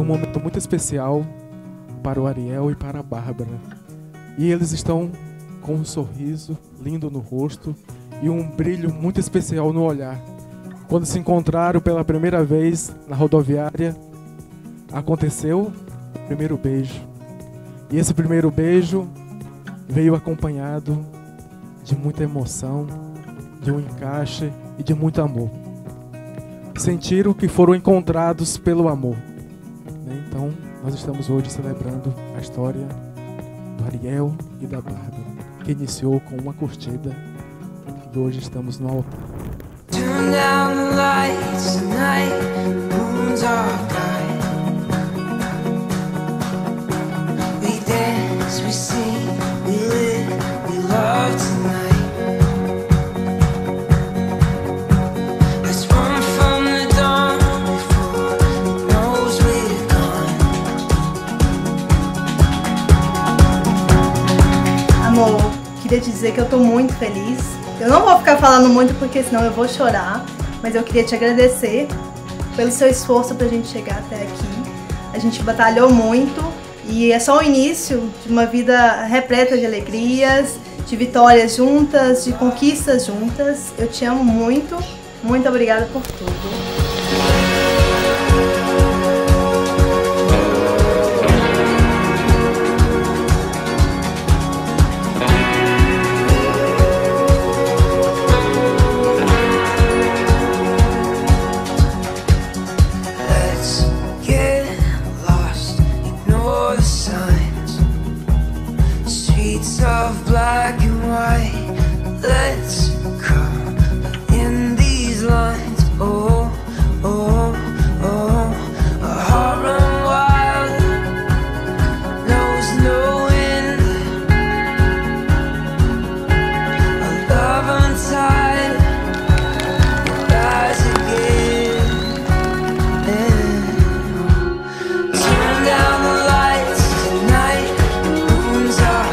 momento muito especial para o Ariel e para a Bárbara. E eles estão com um sorriso lindo no rosto e um brilho muito especial no olhar. Quando se encontraram pela primeira vez na rodoviária, aconteceu o primeiro beijo. E esse primeiro beijo veio acompanhado de muita emoção, de um encaixe e de muito amor. Sentiram que foram encontrados pelo amor. Então, nós estamos hoje celebrando a história do Ariel e da Bárbara, que iniciou com uma curtida e hoje estamos no altar. Turn down the lights tonight, moons are bright. We dance, we sing, we live, we love tonight. Let's run from the dawn before it knows we're gone. Amor, queria te dizer que eu tô muito feliz. Eu não vou ficar falando muito porque senão eu vou chorar, mas eu queria te agradecer pelo seu esforço pra gente chegar até aqui. A gente batalhou muito e é só o início de uma vida repleta de alegrias, de vitórias juntas, de conquistas juntas. Eu te amo muito, muito obrigada por tudo. Of black and white, let's come in these lines. Oh, oh, oh, a heart run wild, knows no end, a love untied, rise again. Turn down the lights tonight, moons are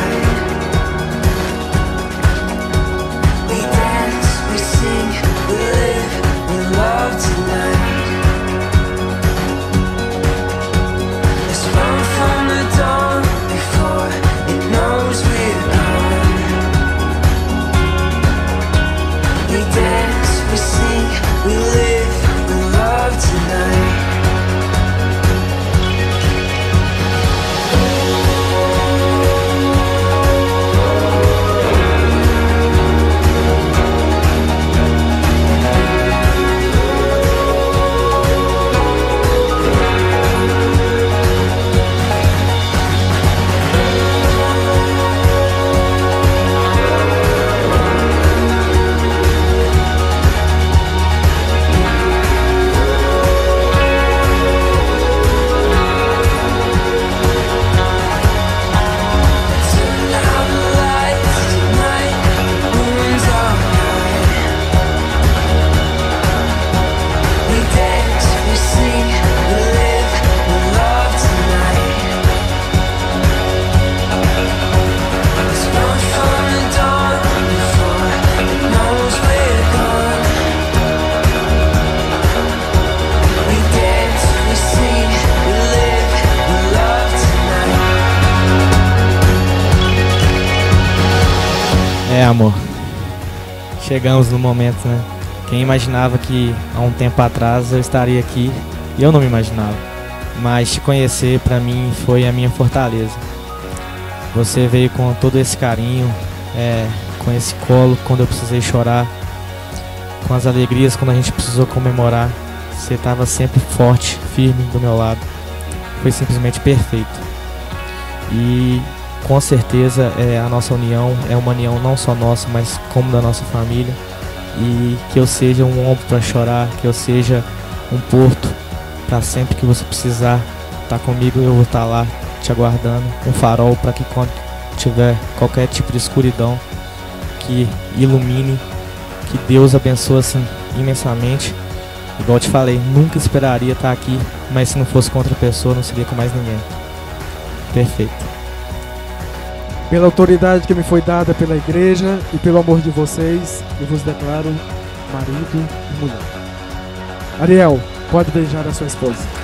amor, chegamos no momento, né? Quem imaginava que há um tempo atrás eu estaria aqui? Eu não me imaginava, mas te conhecer pra mim foi a minha fortaleza. Você veio com todo esse carinho, com esse colo quando eu precisei chorar, com as alegrias quando a gente precisou comemorar. Você estava sempre forte, firme do meu lado. Foi simplesmente perfeito. E com certeza a nossa união é uma união não só nossa, mas como da nossa família. E que eu seja um ombro para chorar, que eu seja um porto para sempre que você precisar estar comigo, eu vou estar lá te aguardando. Um farol para que quando tiver qualquer tipo de escuridão, que ilumine, que Deus abençoe assim imensamente. Igual eu te falei, nunca esperaria estar aqui, mas se não fosse com outra pessoa, não seria com mais ninguém. Perfeito. Pela autoridade que me foi dada pela igreja e pelo amor de vocês, eu vos declaro marido e mulher. Ariel, pode beijar a sua esposa.